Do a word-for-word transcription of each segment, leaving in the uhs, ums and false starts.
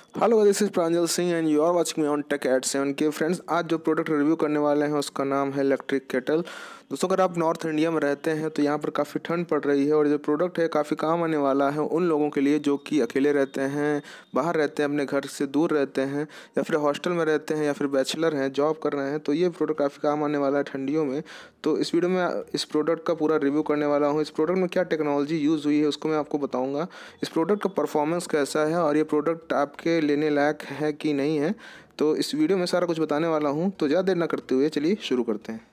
Hello, this is Pranjal Singh and you are watching me on tech eight seven K. Friends, आज जो product review करने वाले हैं उसका नाम है इलेक्ट्रिक केटल। दोस्तों, अगर आप नॉर्थ इंडिया में रहते हैं तो यहाँ पर काफ़ी ठंड पड़ रही है और जो प्रोडक्ट है काफ़ी काम आने वाला है उन लोगों के लिए जो कि अकेले रहते हैं, बाहर रहते हैं, अपने घर से दूर रहते हैं, या फिर हॉस्टल में रहते हैं, या फिर बैचलर हैं, जॉब कर रहे हैं। तो ये प्रोडक्ट काफ़ी काम आने वाला है ठंडियों में। तो इस वीडियो में इस प्रोडक्ट का पूरा रिव्यू करने वाला हूँ। इस प्रोडक्ट में क्या टेक्नोलॉजी यूज़ हुई है उसको मैं आपको बताऊँगा। इस प्रोडक्ट का परफॉर्मेंस कैसा है और ये प्रोडक्ट आपके लेने लायक है कि नहीं है, तो इस वीडियो में सारा कुछ बताने वाला हूँ। तो ज़्यादा देर ना करते हुए चलिए शुरू करते हैं।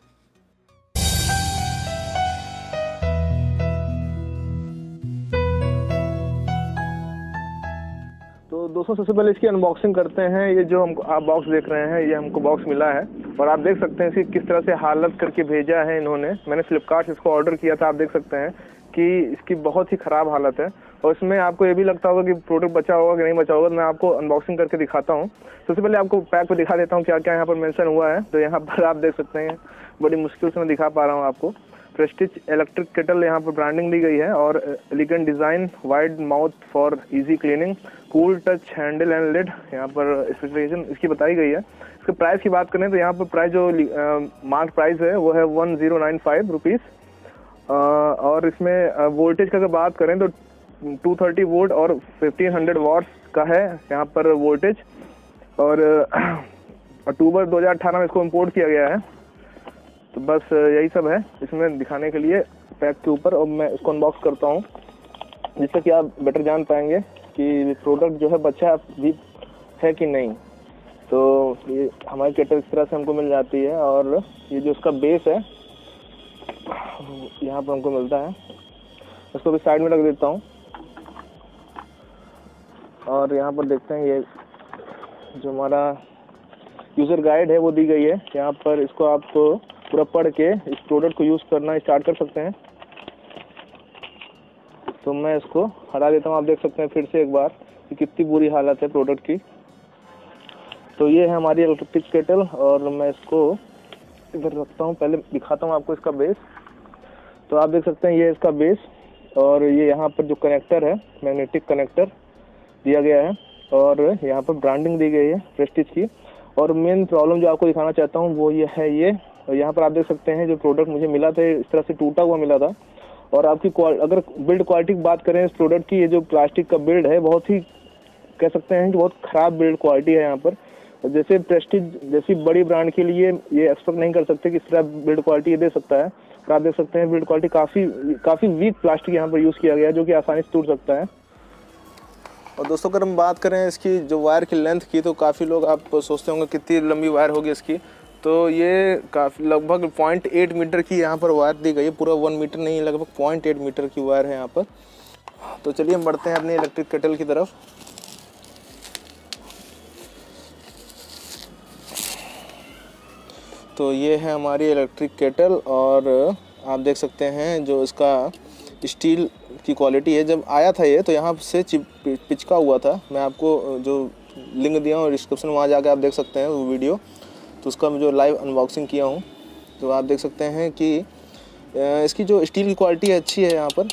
तो दोस्तों, सबसे पहले इसकी अनबॉक्सिंग करते हैं। ये जो हमको आप बॉक्स देख रहे हैं, ये हमको बॉक्स मिला है और आप देख सकते हैं इसकी किस तरह से हालत करके भेजा है इन्होंने। मैंने फ्लिपकार्ट से इसको ऑर्डर किया था। आप देख सकते हैं कि इसकी बहुत ही ख़राब हालत है और इसमें आपको ये भी लगता होगा कि प्रोडक्ट बचा होगा कि नहीं बचा होगा। तो मैं आपको अनबॉक्सिंग करके दिखाता हूँ। सबसे पहले आपको पैक पर दिखा देता हूँ क्या क्या यहाँ पर मेंशन हुआ है। तो यहाँ पर आप देख सकते हैं, बड़ी मुश्किल से मैं दिखा पा रहा हूँ आपको। प्रेस्टीज इलेक्ट्रिक केटल यहाँ पर ब्रांडिंग दी गई है और elegant design, wide mouth for easy cleaning, cool touch handle and lid, यहाँ पर स्पेसिफिकेशन इसकी बताई गई है। इसके प्राइस की बात करें तो यहाँ पर प्राइस जो मार्क प्राइस है वो है one zero nine five rupees. और इसमें वोल्टेज का अगर बात करें तो टू थर्टी वोल्ट और फिफ्टीन हंड्रेड वॉट्स का है यहाँ पर वोल्टेज। और अक्टूबर दो हज़ार अठारह में इसको इम्पोर्ट किया गया है। तो बस यही सब है इसमें दिखाने के लिए पैक के ऊपर। और मैं इसको अनबॉक्स करता हूँ जिससे कि आप बेटर जान पाएंगे कि प्रोडक्ट जो है बचा भी है कि नहीं। तो ये हमारी केटल इस तरह से हमको मिल जाती है और ये जो इसका बेस है यहाँ पर हमको मिलता है। इसको भी साइड में रख देता हूँ और यहाँ पर देखते हैं ये जो हमारा यूज़र गाइड है वो दी गई है। यहाँ पर इसको आप पूरा पढ़ के इस प्रोडक्ट को यूज़ करना स्टार्ट कर सकते हैं। तो मैं इसको हटा देता हूँ। आप देख सकते हैं फिर से एक बार कि कितनी बुरी हालत है प्रोडक्ट की। तो ये है हमारी इलेक्ट्रिक केटल और मैं इसको इधर रखता हूँ। पहले दिखाता हूँ आपको इसका बेस। तो आप देख सकते हैं ये इसका बेस और ये यहाँ पर जो कनेक्टर है, मैग्नेटिक कनेक्टर दिया गया है और यहाँ पर ब्रांडिंग दी गई है प्रेस्टीज की। और मेन प्रॉब्लम जो आपको दिखाना चाहता हूँ वो ये है ये। और यहाँ पर आप देख सकते हैं जो प्रोडक्ट मुझे मिला था इस तरह से टूटा हुआ मिला था। और आपकी अगर बिल्ड क्वालिटी की बात करें इस प्रोडक्ट की, ये जो प्लास्टिक का बिल्ड है बहुत ही कह सकते हैं कि बहुत ख़राब बिल्ड क्वालिटी है यहाँ पर। जैसे प्रेस्टीज जैसी बड़ी ब्रांड के लिए ये एक्सपेक्ट नहीं कर सकते कि इस तरह बिल्ड क्वालिटी ये दे सकता है। और आप देख सकते हैं बिल्ड क्वालिटी काफ़ी काफ़ी वीक प्लास्टिक यहाँ पर यूज़ किया गया है जो कि आसानी से टूट सकता है। और दोस्तों, अगर हम बात करें इसकी जो वायर की लेंथ की तो काफ़ी लोग आप सोचते होंगे कितनी लंबी वायर होगी इसकी। तो ये काफ़ी लगभग पॉइंट एट मीटर की यहाँ पर वायर दी गई है। पूरा वन मीटर नहीं, लगभग पॉइंट एट मीटर की वायर है यहाँ पर। तो चलिए हम बढ़ते हैं अपने इलेक्ट्रिक केटल की तरफ। तो ये है हमारी इलेक्ट्रिक केटल और आप देख सकते हैं जो इसका स्टील की क्वालिटी है। जब आया था ये तो यहाँ से पिचका हुआ था। मैं आपको जो लिंक दिया हूँ डिस्क्रिप्शन, वहाँ जाकर आप देख सकते हैं वो वीडियो। तो उसका मैं जो लाइव अनबॉक्सिंग किया हूँ तो आप देख सकते हैं कि इसकी जो स्टील की क्वालिटी है अच्छी है यहाँ पर।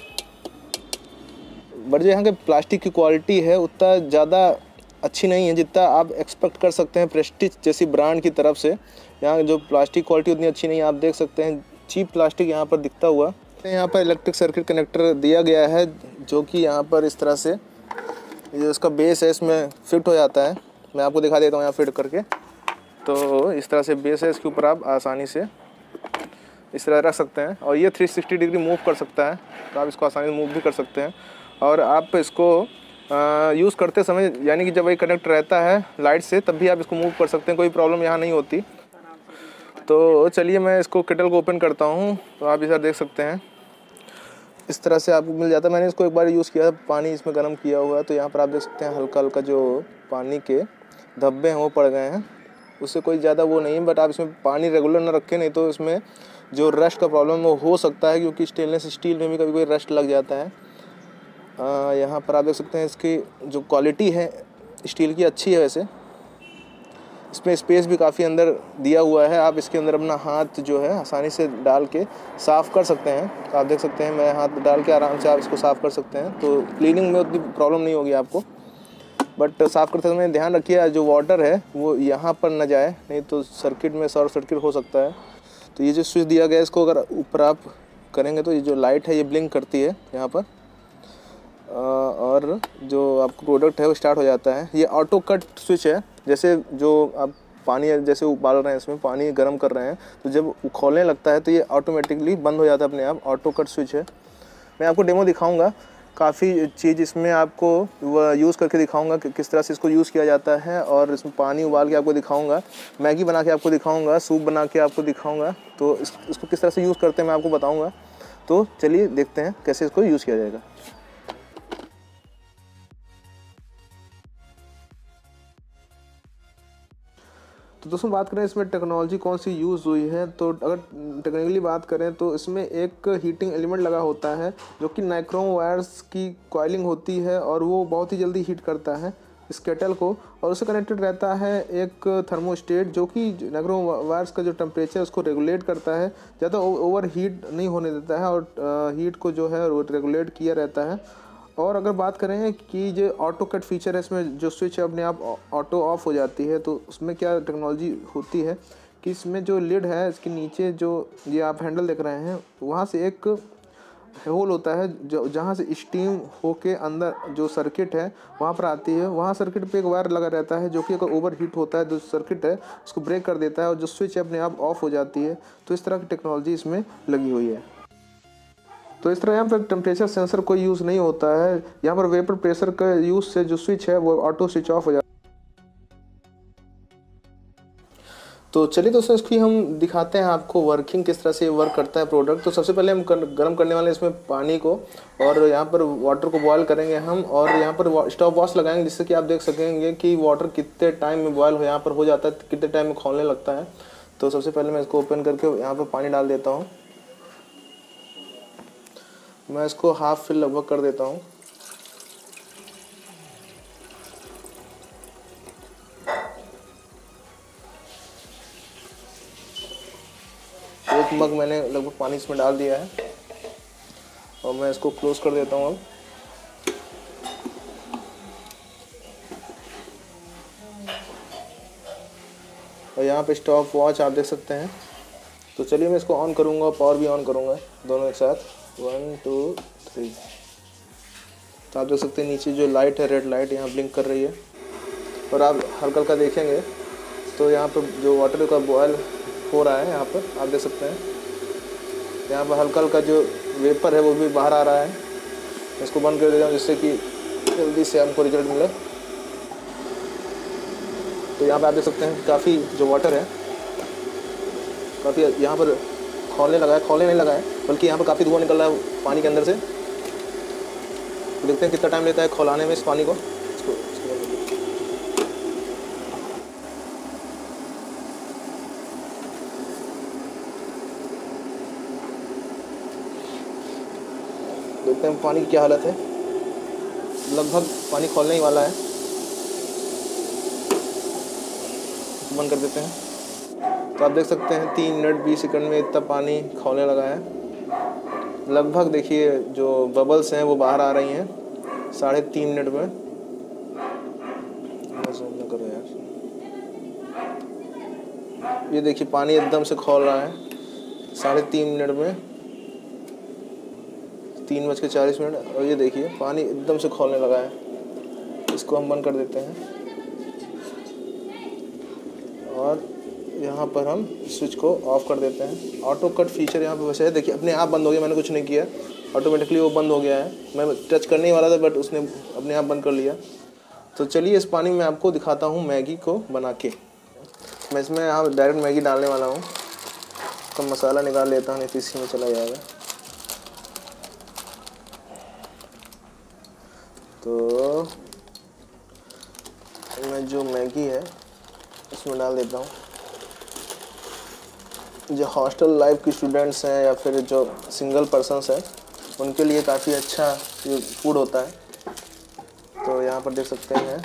बट जो यहाँ के प्लास्टिक की क्वालिटी है उतना ज़्यादा अच्छी नहीं है जितना आप एक्सपेक्ट कर सकते हैं प्रेस्टीज जैसी ब्रांड की तरफ से। यहाँ जो प्लास्टिक क्वालिटी उतनी अच्छी नहीं है। आप देख सकते हैं चीप प्लास्टिक यहाँ पर दिखता हुआ। यहाँ पर इलेक्ट्रिक सर्किट कनेक्टर दिया गया है जो कि यहाँ पर इस तरह से जो इसका बेस है इसमें फिट हो जाता है। मैं आपको दिखा देता हूँ यहाँ फिट करके। तो इस तरह से बेस है, इसके ऊपर आप आसानी से इस तरह रख सकते हैं और ये थ्री सिक्सटी डिग्री मूव कर सकता है। तो आप इसको आसानी से मूव भी कर सकते हैं। और आप इसको यूज़ करते समय यानी कि जब ये कनेक्ट रहता है लाइट से तब भी आप इसको मूव कर सकते हैं, कोई प्रॉब्लम यहाँ नहीं होती। तो चलिए मैं इसको केटल को ओपन करता हूँ। तो आप इधर देख सकते हैं इस तरह से आपको मिल जाता है। मैंने इसको एक बार यूज़ किया, पानी इसमें गर्म किया हुआ है। तो यहाँ पर आप देख सकते हैं हल्का हल्का जो पानी के धब्बे हैं वो पड़ गए हैं। उससे कोई ज़्यादा वो नहीं है, बट आप इसमें पानी रेगुलर ना रखें, नहीं तो इसमें जो रस्ट का प्रॉब्लम वो हो सकता है क्योंकि स्टेनलेस स्टील में भी कभी कोई रस्ट लग जाता है। यहाँ पर आप देख सकते हैं इसकी जो क्वालिटी है स्टील की अच्छी है। वैसे इसमें स्पेस भी काफ़ी अंदर दिया हुआ है। आप इसके अंदर अपना हाथ जो है आसानी से डाल के साफ़ कर सकते हैं। तो आप देख सकते हैं मैं हाथ डाल के आराम से आप इसको साफ़ कर सकते हैं। तो क्लीनिंग में उतनी प्रॉब्लम नहीं होगी आपको। बट साफ़ करते समय ध्यान रखिए जो वाटर है वो यहाँ पर न जाए, नहीं तो सर्किट में शॉर्ट सर्किट हो सकता है। तो ये जो स्विच दिया गया है इसको अगर ऊपर आप करेंगे तो ये जो लाइट है ये ब्लिंक करती है यहाँ पर, और जो आपका प्रोडक्ट है वो स्टार्ट हो जाता है। ये ऑटो कट स्विच है, जैसे जो आप पानी जैसे उबाल रहे हैं, इसमें पानी गर्म कर रहे हैं, तो जब खोलने लगता है तो ये ऑटोमेटिकली बंद हो जाता है अपने आप, ऑटो कट स्विच है। मैं आपको डेमो दिखाऊंगा, काफ़ी चीज़ इसमें आपको यूज़ करके दिखाऊंगा कि किस तरह से इसको यूज़ किया जाता है, और इसमें पानी उबाल के आपको दिखाऊंगा, मैगी बना के आपको दिखाऊंगा, सूप बना के आपको दिखाऊंगा। तो इस, इसको किस तरह से यूज़ करते हैं मैं आपको बताऊँगा। तो चलिए देखते हैं कैसे इसको यूज़ किया जाएगा। तो दोस्तों बात करें इसमें टेक्नोलॉजी कौन सी यूज़ हुई है, तो अगर टेक्निकली बात करें तो इसमें एक हीटिंग एलिमेंट लगा होता है जो कि नाइक्रोम वायर्स की कॉइलिंग होती है, और वो बहुत ही जल्दी हीट करता है इस केटल को, और उससे कनेक्टेड रहता है एक थर्मोस्टेट जो कि नाइक्रोम वायर्स का जो टेम्परेचर उसको रेगुलेट करता है, ज़्यादा ओवर हीट नहीं होने देता है, और हीट को जो है वो रेगुलेट किया रहता है। और अगर बात करें कि जो ऑटो कट फीचर है, इसमें जो स्विच है अपने आप ऑटो ऑफ हो जाती है, तो उसमें क्या टेक्नोलॉजी होती है कि इसमें जो लिड है इसके नीचे जो ये आप हैंडल देख रहे हैं, वहाँ से एक होल होता है जो जहाँ से स्टीम होके अंदर जो सर्किट है वहाँ पर आती है। वहाँ सर्किट पे एक वायर लगा रहता है जो कि अगर ओवर हीट होता है तो सर्किट है उसको ब्रेक कर देता है, और जो स्विच है अपने आप ऑफ हो जाती है। तो इस तरह की टेक्नोलॉजी इसमें लगी हुई है। तो इस तरह यहाँ पर टेम्परेचर सेंसर कोई यूज़ नहीं होता है, यहाँ पर वेपर प्रेशर का यूज़ से जो स्विच है वो ऑटो स्विच ऑफ हो जाता है। तो चलिए दोस्तों इसकी हम दिखाते हैं आपको वर्किंग, किस तरह से वर्क करता है प्रोडक्ट। तो सबसे पहले हम गर्म करने वाले इसमें पानी को, और यहाँ पर वाटर को बॉयल करेंगे हम, और यहाँ पर स्टॉप वॉच लगाएंगे जिससे कि आप देख सकेंगे कि वाटर कितने टाइम में बॉयल हो यहाँ पर हो जाता है, कितने टाइम में खोलने लगता है। तो सबसे पहले मैं इसको ओपन करके यहाँ पर पानी डाल देता हूँ। मैं इसको हाफ फिल लगभग कर देता हूँ। एक मग मैंने लगभग पानी इसमें डाल दिया है, और मैं इसको क्लोज कर देता हूँ अब। और यहाँ पे स्टॉप वॉच आप देख सकते हैं। तो चलिए मैं इसको ऑन करूँगा, पावर भी ऑन करूँगा, दोनों एक साथ, वन टू थ्री। तो आप देख सकते हैं नीचे जो लाइट है रेड लाइट यहाँ ब्लिंक कर रही है, और आप हल्का हल्का देखेंगे तो यहाँ पर जो वाटर का बॉयल हो रहा है, यहाँ पर आप देख सकते हैं यहाँ पर हल्का हल्का जो वेपर है वो भी बाहर आ रहा है। इसको बंद कर देता हूँ जिससे कि जल्दी से हमको रिजल्ट मिले। तो यहाँ पर आप देख सकते हैं काफ़ी जो वाटर है काफ़ी यहाँ पर खोलने लगा है, खोलने नहीं लगा है बल्कि यहाँ पर काफ़ी धुआं निकल रहा है पानी के अंदर से। तो देखते हैं कितना टाइम लेता है खौलाने में इस पानी को। इसको, इसको देखते हैं पानी की क्या हालत है। लगभग पानी खोलने ही वाला है, बंद कर देते हैं। तो आप देख सकते हैं तीन मिनट बीस सेकंड में इतना पानी खोलने लगा है। लगभग देखिए जो बबल्स हैं वो बाहर आ रही हैं साढ़े तीन मिनट में। करो यार, ये देखिए पानी एकदम से खोल रहा है साढ़े तीन मिनट में, तीन बज के चालीस मिनट और ये देखिए पानी एकदम से खोलने लगा है। इसको हम बंद कर देते हैं और यहाँ पर हम स्विच को ऑफ कर देते हैं। ऑटो कट फीचर यहाँ पे वैसे है, देखिए अपने आप बंद हो गया, मैंने कुछ नहीं किया, ऑटोमेटिकली वो बंद हो गया है। मैं टच करने ही वाला था बट उसने अपने आप बंद कर लिया। तो चलिए इस पानी में आपको दिखाता हूँ मैगी को बना के। मैं इसमें यहाँ डायरेक्ट मैगी डालने वाला हूँ, तो मसाला निकाल लेता हूँ नहीं तो इसी में चला जाएगा। तो मैं जो मैगी है इसमें डाल देता हूँ। जो हॉस्टल लाइफ के स्टूडेंट्स हैं या फिर जो सिंगल पर्सन्स हैं उनके लिए काफ़ी अच्छा ये फूड होता है। तो यहाँ पर देख सकते हैं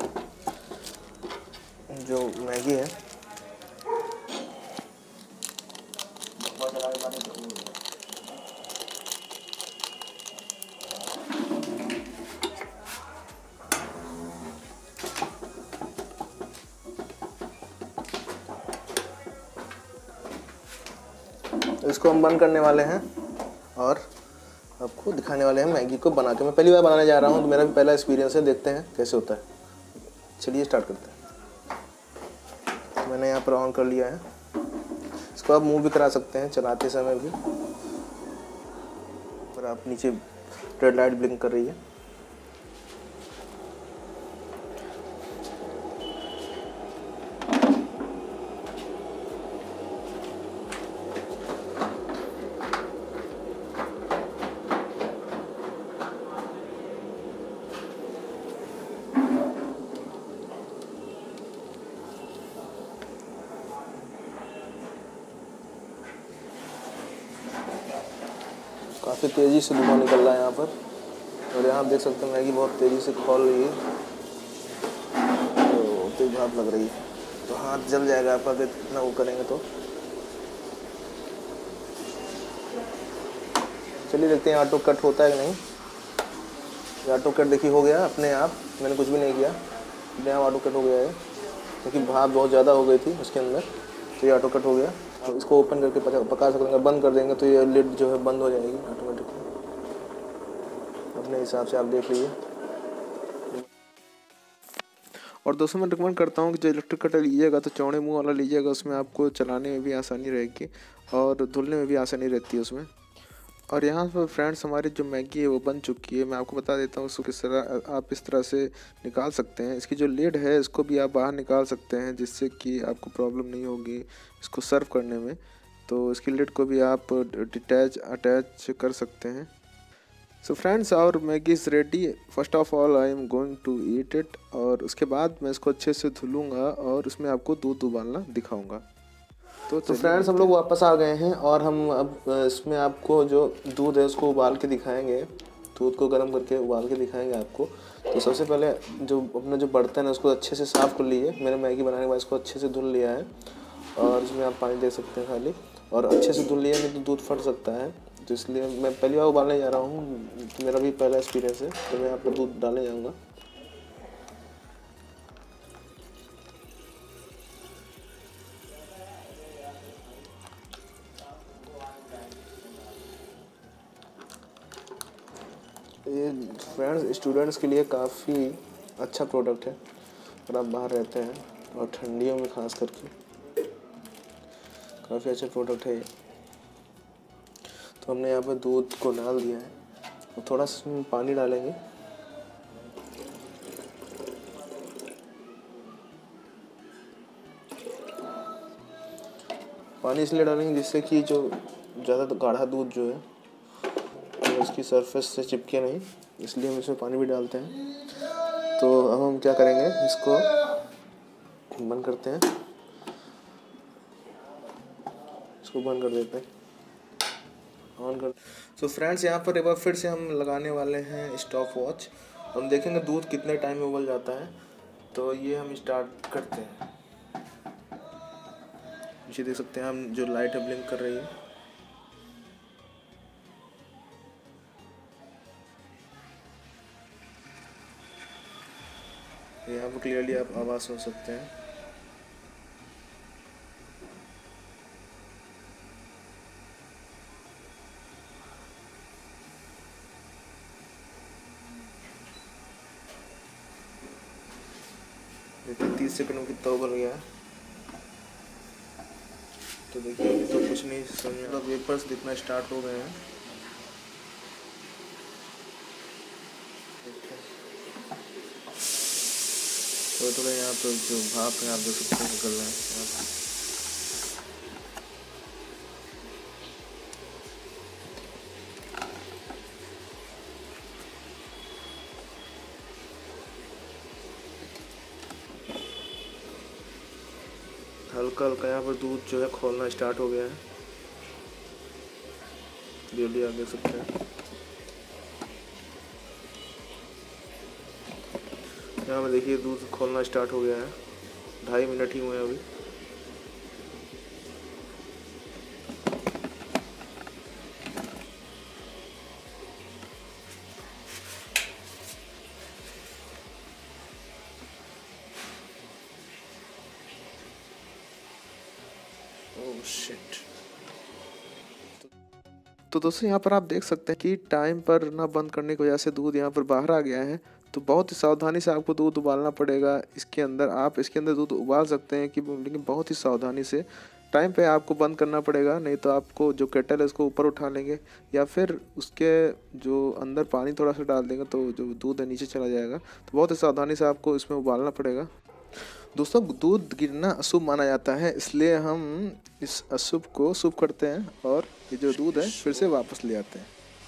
जो मैगी है इसको हम बंद करने वाले हैं और आपको दिखाने वाले हैं मैगी को बना के। मैं पहली बार बनाने जा रहा हूँ तो मेरा भी पहला एक्सपीरियंस है, देखते हैं कैसे होता है। चलिए स्टार्ट करते हैं। तो मैंने यहाँ पर ऑन कर लिया है। इसको आप मूव भी करा सकते हैं चलाते समय भी, और आप नीचे रेड लाइट ब्लिंक कर रही है। काफ़ी तेज़ी से धुआं निकल रहा है यहाँ पर, और यहाँ आप देख सकते हैं मैगी बहुत तेज़ी से खोल रही है, तो तेज भाप लग रही है, तो हाथ जल जाएगा आप अगर इतना वो करेंगे तो। चलिए देखते हैं ऑटो कट होता है कि नहीं। ये ऑटो कट देखिए हो गया अपने आप, मैंने कुछ भी नहीं किया, अपने आप ऑटो कट हो गया है, क्योंकि भाप बहुत ज़्यादा हो गई थी उसके अंदर, तो ये ऑटो कट हो गया। अब इसको ओपन करके पका पका सकते हैं, बंद कर देंगे तो ये लिड जो है बंद हो जाएगी ऑटोमेटिकली। अपने हिसाब से आप देख लीजिए। और दोस्तों मैं रिकमेंड करता हूँ कि जो इलेक्ट्रिक कटर लीजिएगा तो चौड़े मुंह वाला लीजिएगा, उसमें आपको चलाने में भी आसानी रहेगी और धुलने में भी आसानी रहती है उसमें। और यहाँ पर फ्रेंड्स हमारी जो मैगी है वो बन चुकी है। मैं आपको बता देता हूँ उसको किस तरह आप इस तरह से निकाल सकते हैं। इसकी जो लिड है इसको भी आप बाहर निकाल सकते हैं, जिससे कि आपको प्रॉब्लम नहीं होगी इसको सर्व करने में। तो इसकी लिड को भी आप डिटैच अटैच कर सकते हैं। So friends our Maggi is ready. First of all I am going to eat it, और उसके बाद मैं इसको अच्छे से धुलूँगा और उसमें आपको दूध उबालना दिखाऊँगा। तो तो फ्रेंड्स हम लोग वापस आ गए हैं, और हम अब इसमें आपको जो दूध है उसको उबाल के दिखाएंगे, दूध को गर्म करके उबाल के दिखाएंगे आपको। तो सबसे पहले जो अपना जो बर्तन है उसको अच्छे से साफ़ कर लिए। मैंने मैगी बनाने के बाद इसको अच्छे से धुल लिया है, और इसमें आप पानी दे सकते हैं खाली, और अच्छे से धुल लिया, नहीं तो दूध फट सकता है। तो इसलिए मैं पहली बार उबालने जा रहा हूँ, तो मेरा भी पहला एक्सपीरियंस है, तो मैं यहाँ पर दूध डालने जाऊँगा। ये फ्रेंड्स स्टूडेंट्स के लिए काफ़ी अच्छा प्रोडक्ट है, अगर आप बाहर रहते हैं और ठंडियों में खास करके काफ़ी अच्छा प्रोडक्ट है ये। तो हमने यहाँ पर दूध को डाल दिया है, और थोड़ा सा पानी डालेंगे। पानी इसलिए डालेंगे जिससे कि जो ज़्यादा गाढ़ा दूध जो है इसकी सरफेस से चिपके नहीं, इसलिए हम इसमें पानी भी डालते हैं। तो अब हम क्या करेंगे, इसको बंद करते हैं, इसको बंद कर देते हैं, ऑन कर। तो फ्रेंड्स यहाँ पर एक बार फिर से हम लगाने वाले हैं स्टॉप वॉच, हम देखेंगे दूध कितने टाइम में उबल जाता है। तो ये हम स्टार्ट करते हैं। ये देख सकते हैं हम जो लाइट है ब्लिंक कर रही है। यहाँ पर क्लियरली आप आवाज़ सुन सकते हैं। देखिए तीस सेकंड में कितना उबल गया है। तो देखिए अभी तो कुछ नहीं समझ में, मतलब वेपर्स दिखना स्टार्ट हो गए हैं। थोड़ा थोड़ा यहाँ पर जो भाप है आप देख सकते हैं निकल रहे हैं। हल्का हल्का यहाँ पर दूध जो है खोलना स्टार्ट हो गया है, क्लियरली आप देख सकते हैं। यहाँ पर देखिए दूध खोलना स्टार्ट हो गया है, ढाई मिनट ही हुए हैं अभी। ओह शिट, तो दोस्तों यहाँ पर आप देख सकते हैं कि टाइम पर ना बंद करने की वजह से दूध यहाँ पर बाहर आ गया है। तो बहुत ही सावधानी से आपको दूध उबालना पड़ेगा। इसके अंदर आप इसके अंदर दूध उबाल सकते हैं कि लेकिन बहुत ही सावधानी से टाइम पे आपको बंद करना पड़ेगा, नहीं तो आपको जो केटल है उसको ऊपर उठा लेंगे या फिर उसके जो अंदर पानी थोड़ा सा डाल देंगे तो जो दूध है नीचे चला जाएगा। तो बहुत ही सावधानी से आपको इसमें उबालना पड़ेगा। दोस्तों दूध गिरना अशुभ माना जाता है, इसलिए हम इस अशुभ को शुभ करते हैं और ये जो दूध है फिर से वापस ले आते हैं।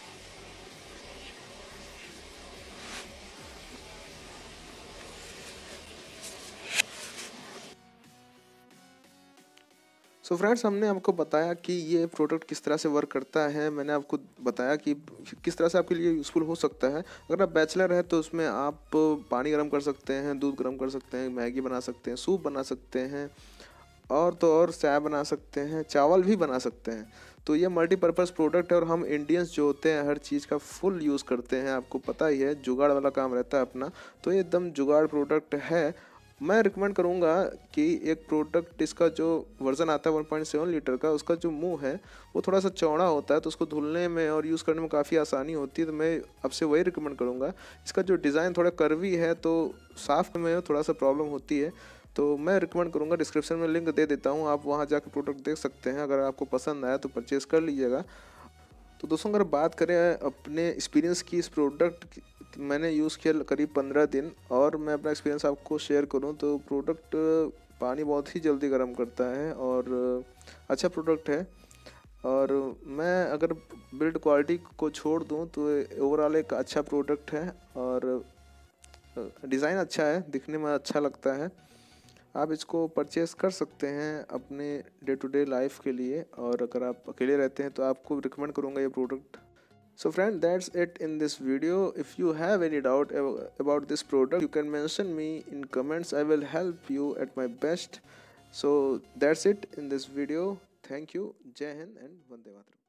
सो फ्रेंड्स, हमने आपको बताया कि ये प्रोडक्ट किस तरह से वर्क करता है। मैंने आपको बताया कि किस तरह से आपके लिए यूज़फुल हो सकता है। अगर आप बैचलर हैं तो उसमें आप पानी गर्म कर सकते हैं, दूध गर्म कर सकते हैं, मैगी बना सकते हैं, सूप बना सकते हैं और तो और चाय बना सकते हैं, चावल भी बना सकते हैं। तो ये मल्टीपर्पज़ प्रोडक्ट है और हम इंडियंस जो होते हैं हर चीज़ का फुल यूज़ करते हैं। आपको पता ही है, जुगाड़ वाला काम रहता है अपना, तो ये एकदम जुगाड़ प्रोडक्ट है। मैं रिकमेंड करूँगा कि एक प्रोडक्ट इसका जो वर्ज़न आता है वन पॉइंट सेवन लीटर का, उसका जो मुंह है वो थोड़ा सा चौड़ा होता है, तो उसको धुलने में और यूज़ करने में काफ़ी आसानी होती है। तो मैं आपसे वही रिकमेंड करूँगा। इसका जो डिज़ाइन थोड़ा कर्वी है तो साफ में थोड़ा सा प्रॉब्लम होती है, तो मैं रिकमेंड करूँगा, डिस्क्रिप्शन में लिंक दे देता हूँ, आप वहाँ जाकर प्रोडक्ट देख सकते हैं। अगर आपको पसंद आया तो परचेज़ कर लीजिएगा। तो दोस्तों अगर बात करें अपने एक्सपीरियंस की, इस प्रोडक्ट मैंने यूज़ किया करीब पंद्रह दिन और मैं अपना एक्सपीरियंस आपको शेयर करूं तो प्रोडक्ट पानी बहुत ही जल्दी गर्म करता है और अच्छा प्रोडक्ट है। और मैं अगर बिल्ड क्वालिटी को छोड़ दूं तो ओवरऑल एक अच्छा प्रोडक्ट है और डिज़ाइन अच्छा है, दिखने में अच्छा लगता है। आप इसको परचेज़ कर सकते हैं अपने डे टू डे लाइफ के लिए, और अगर आप अकेले रहते हैं तो आपको रिकमेंड करूँगा ये product. So friend, that's it in this video. If you have any doubt about this product, you can mention me in comments. I will help you at my best. So that's it in this video. Thank you. Jai Hind and Vande Mataram.